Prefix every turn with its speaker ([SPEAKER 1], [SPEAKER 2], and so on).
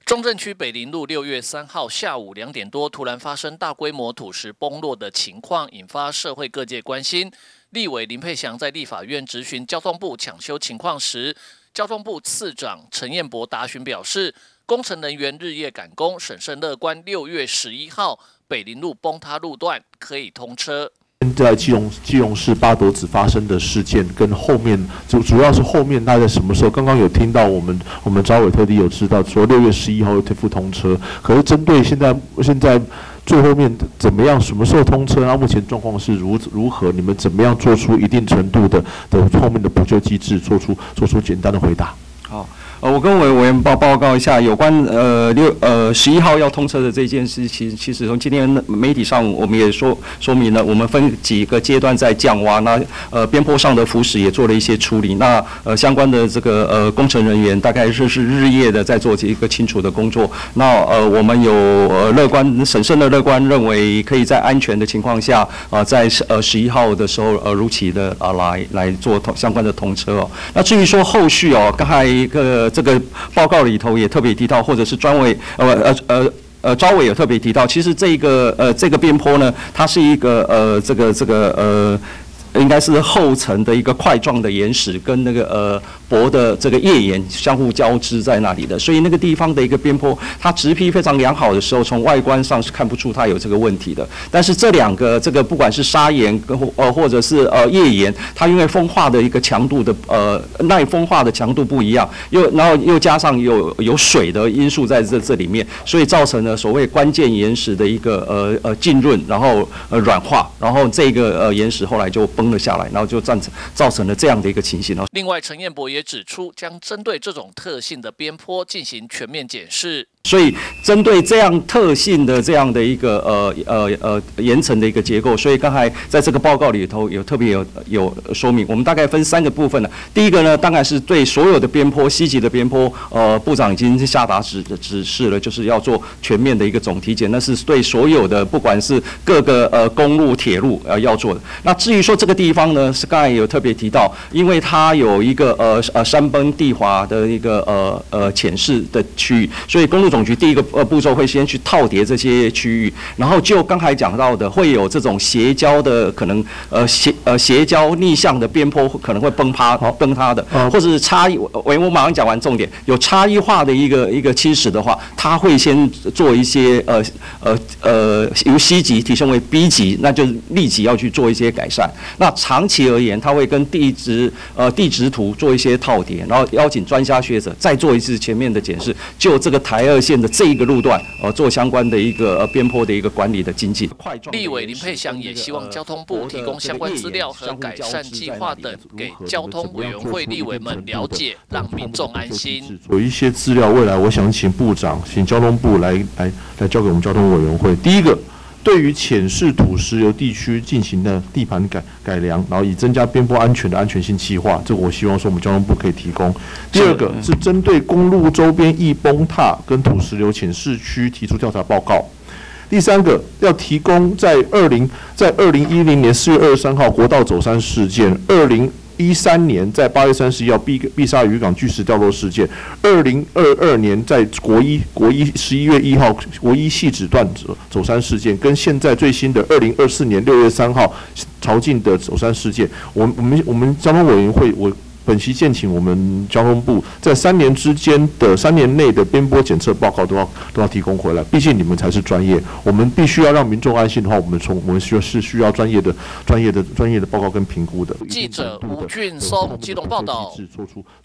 [SPEAKER 1] 中正区北林路6月3号下午2点多，突然发生大规模土石崩落的情况，引发社会各界关心。立委林佩祥在立法院质询交通部抢修情况时，交通部次长陈彦博答询表示，工程人员日夜赶工，审慎乐观6月11号北林路崩塌路段可以通车。
[SPEAKER 2] 在基隆市八斗子发生的事件，跟后面主要是后面大概在什么时候？刚刚有听到我们招委特地有知道说6月11号会恢复通车，可是针对现在最后面怎么样，什么时候通车？目前状况是如何？你们怎么样做出一定程度的后面的补救机制，做出简单的回答？
[SPEAKER 3] 好。 我跟委员报告一下有关11号要通车的这件事情，其实从今天媒体上我们也说明了，我们分几个阶段在降洼，那边坡上的腐蚀也做了一些处理，那相关的这个工程人员大概是日夜的在做一个清除的工作，那我们有审慎的乐观认为可以在安全的情况下在11号的时候如期的来做相关的通车哦。那至于说后续哦，刚才这个报告里头也特别提到，或者是专委招委也特别提到，其实这个边坡呢，它是一个应该是后层的一个块状的岩石跟那个薄的这个页岩相互交织在那里的，所以那个地方的一个边坡，它植批非常良好的时候，从外观上是看不出它有这个问题的。但是这两个这个不管是砂岩或者是页岩，它因为风化的一个强度的耐风化的强度不一样，然后又加上有水的因素在这里面，所以造成了所谓关键岩石的一个浸润，然后软化，然后这个岩石后来就崩了下来，然后就造成了这样的一个情形。
[SPEAKER 1] 另外，陈彦博也指出，将针对这种特性的边坡进行全面检视。
[SPEAKER 3] 所以，针对这样特性的这样的一个岩层的一个结构，所以刚才在这个报告里头有特别有说明，我们大概分3个部分了。第一个呢，当然是对所有的边坡西级的边坡，部长已经下达指示了，就是要做全面的一个总体检，那是对所有的不管是各个公路、铁路要做的。那至于说这个地方呢，是刚才有特别提到，因为它有一个山崩地滑的一个浅势的区域，所以公路总局第一个步骤会先去套叠这些区域，然后就刚才讲到的，会有这种斜交的可能斜交逆向的边坡可能会崩塌的，或者是我马上讲完重点，有差异化的一个侵蚀的话，它会先做一些由 C 级提升为 B 级，那就是立即要去做一些改善。那长期而言，它会跟地质图做一些套叠，然后邀请专家学者再做一次全面的检视，就这个台2线的这一个路段，做相关的一个边坡的一个管理的精进。
[SPEAKER 1] 立委林佩祥也希望交通部提供相关资料和改善计划等给交通委员会立委们了解，让民众安心。
[SPEAKER 2] 有一些资料，未来我想请部长、请交通部来交给我们交通委员会。第一个，对于浅式土石流地区进行的地盘改良，然后以增加边坡安全的安全性计划，这个我希望说我们交通部可以提供。第二个是针对公路周边易崩塌跟土石流浅市区提出调查报告。第三个要提供在2010年4月23号国道走山事件，2013年在8月31号碧沙渔港巨石掉落事件，2022年在国一11月1号国一汐止段走山事件，跟现在最新的2024年6月3号潮境的走山事件，我们交通委员会本期建请我们交通部在3年内的边坡检测报告都要提供回来，毕竟你们才是专业，我们必须要让民众安心的话，我们需要专业的报告跟评估的。
[SPEAKER 1] 记者吴俊松基隆报道。